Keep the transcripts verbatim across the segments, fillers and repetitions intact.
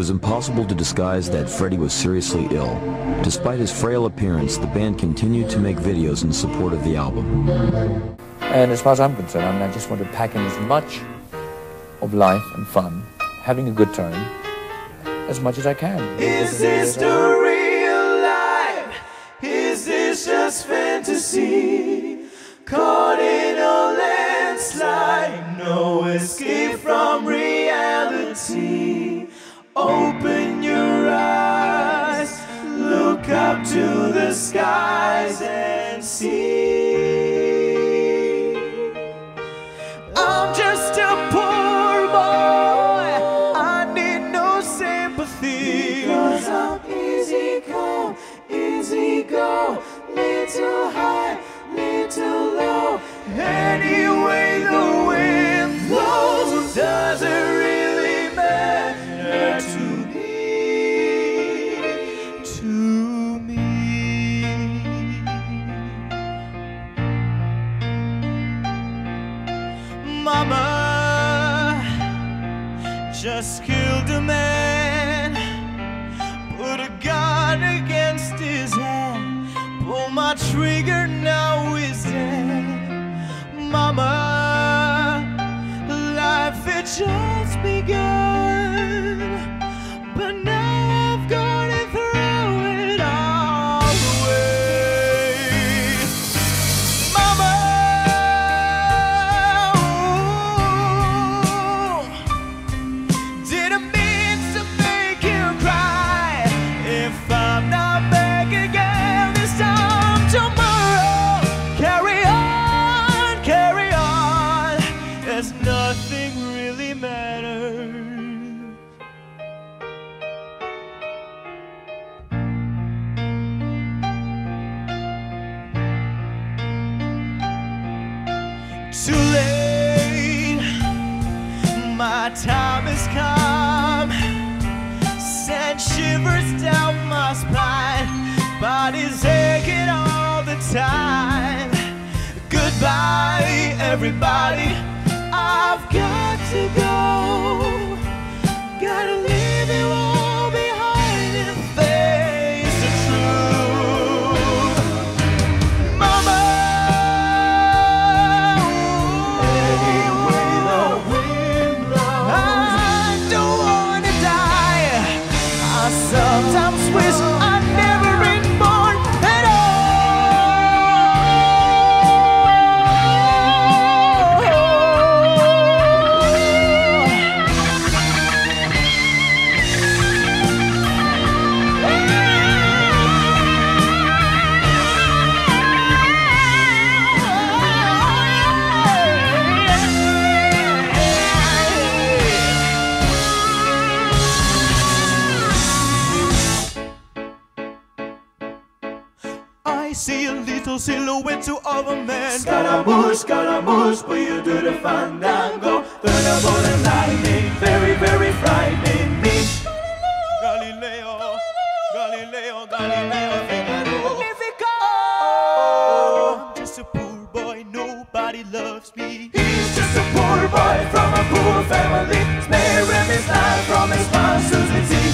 was impossible to disguise that Freddie was seriously ill. Despite his frail appearance, the band continued to make videos in support of the album. And as far as I'm concerned, I mean, I just want to pack in as much of life and fun, having a good time, as much as I can. Is this the real life? Is this just fantasy? Caught in a landslide, no escape from reality. Open your eyes, look up to the skies and see. I'm just a poor boy, I need no sympathy. Because I'm easy come, easy go, little high, little low. Anyway the wind blows, does it really matter to me, to me? Mama just killed a man, put a gun against his head, pull my trigger, now he's dead. Mama, life had just begun, but now I've got to throw it all away. Mama, didn't mean to make you cry. If I'm not back again this time tomorrow, carry on, carry on, as nothing really matters. Too late, my time has come, sent shivers down my spine, body's aching all the time. Goodbye, everybody, I've got to go. Gotta leave it all behind and face the truth. Mama, anyway the wind blows, I don't wanna die. I sometimes wish I'd never been born at I see a little silhouette of a man. Scaramouche, Scaramouche, will you do the fandango? Thunderbolt and lightning, very, very frightening me. Galileo, Galileo, Galileo, Figaro. I'm just a poor boy, nobody loves me. He's just a poor boy from a poor family, sparing his life from his monstrosity.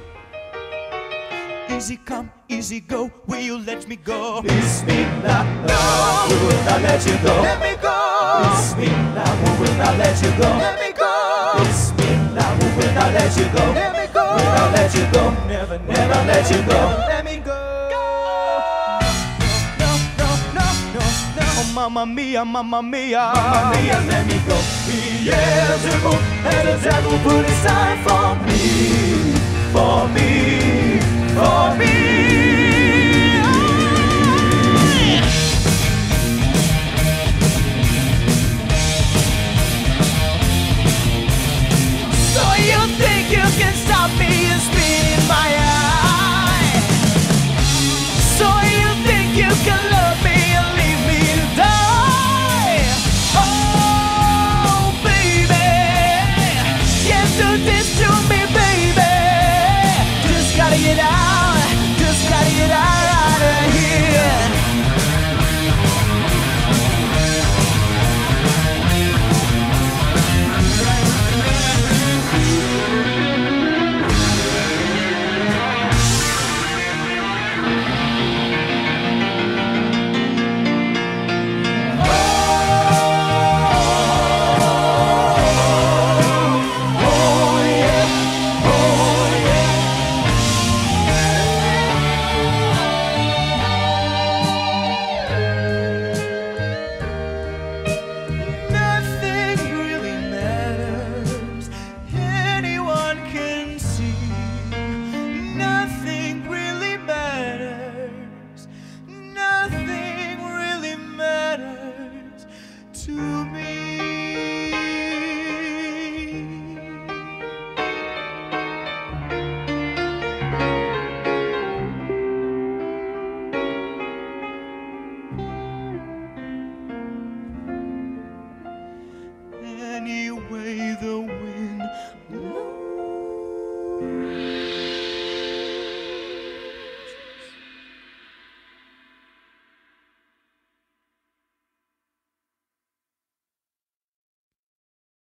Easy come, easy go, will you let me go? Bismillah, no, we will not let you go. Let me go. Bismillah, we will not let you go. Let me go. Bismillah, we will not let you go. Let me go. We will not let you go. Never, never let you go. Let me go. No, no, no, no, no. Oh, mamma mia, mamma mia, mamma mia, let me go. Beelzebub and the devil put aside for me, for me. For me. So you think you can stop me and spit in my eye? So you think you can love me